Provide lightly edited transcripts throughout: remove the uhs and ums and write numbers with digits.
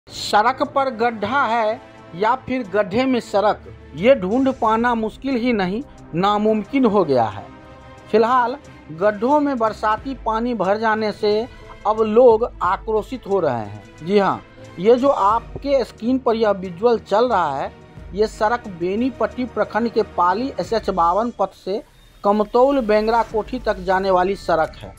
सड़क पर गड्ढा है या फिर गड्ढे में सड़क, ये ढूंढ पाना मुश्किल ही नहीं नामुमकिन हो गया है। फिलहाल गड्ढों में बरसाती पानी भर जाने से अब लोग आक्रोशित हो रहे हैं। जी हाँ, ये जो आपके स्क्रीन पर यह विजुअल चल रहा है, ये सड़क बेनीपट्टी प्रखंड के पाली SH 52 पथ से कमतौल बेंगरा कोठी तक जाने वाली सड़क है,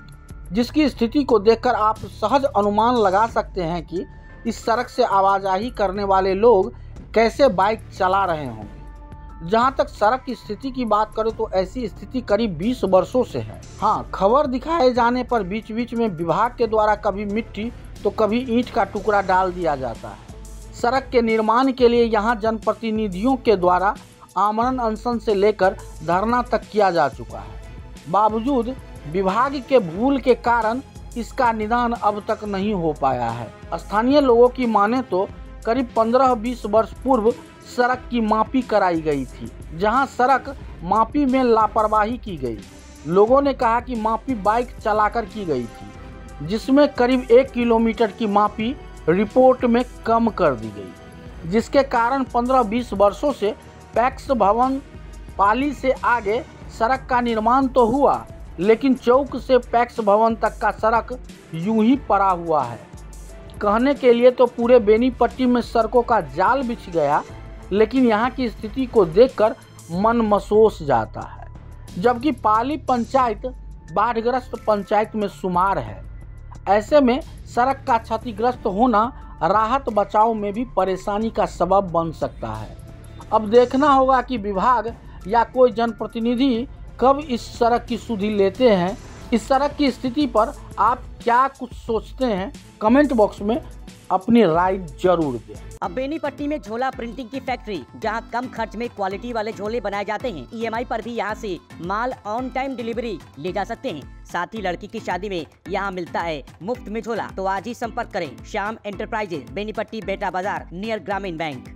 जिसकी स्थिति को देखकर आप सहज अनुमान लगा सकते हैं कि इस सड़क से आवाजाही करने वाले लोग कैसे बाइक चला रहे होंगे। जहां तक सड़क की स्थिति की बात करें तो ऐसी स्थिति करीब 20 वर्षों से है। हाँ, खबर दिखाए जाने पर बीच बीच में विभाग के द्वारा कभी मिट्टी तो कभी ईंट का टुकड़ा डाल दिया जाता है। सड़क के निर्माण के लिए यहां जनप्रतिनिधियों के द्वारा आमरण अनशन से लेकर धरना तक किया जा चुका है। बावजूद विभाग के भूल के कारण इसका निदान अब तक नहीं हो पाया है। स्थानीय लोगों की माने तो करीब 15-20 वर्ष पूर्व सड़क की मापी कराई गई थी, जहां सड़क मापी में लापरवाही की गई। लोगों ने कहा कि मापी बाइक चलाकर की गई थी, जिसमें करीब 1 किलोमीटर की मापी रिपोर्ट में कम कर दी गई, जिसके कारण 15-20 वर्षों से पैक्स भवन पाली से आगे सड़क का निर्माण तो हुआ, लेकिन चौक से पैक्स भवन तक का सड़क यूं ही पड़ा हुआ है। कहने के लिए तो पूरे बेनीपट्टी में सड़कों का जाल बिछ गया, लेकिन यहाँ की स्थिति को देखकर मन मसोस जाता है। जबकि पाली पंचायत बाढ़ग्रस्त पंचायत में शुमार है। ऐसे में सड़क का क्षतिग्रस्त होना राहत बचाव में भी परेशानी का सबब बन सकता है। अब देखना होगा कि विभाग या कोई जनप्रतिनिधि कब इस सड़क की सुधि लेते हैं। इस सड़क की स्थिति पर आप क्या कुछ सोचते हैं, कमेंट बॉक्स में अपनी राय जरूर दें। अब बेनीपट्टी में झोला प्रिंटिंग की फैक्ट्री, जहां कम खर्च में क्वालिटी वाले झोले बनाए जाते हैं। EMI पर भी यहां से माल ऑन टाइम डिलीवरी ले जा सकते हैं। साथ ही लड़की की शादी में यहां मिलता है मुफ्त में झोला। तो आज ही संपर्क करें श्याम एंटरप्राइजेज, बेनीपट्टी, बेटा बाजार, नियर ग्रामीण बैंक।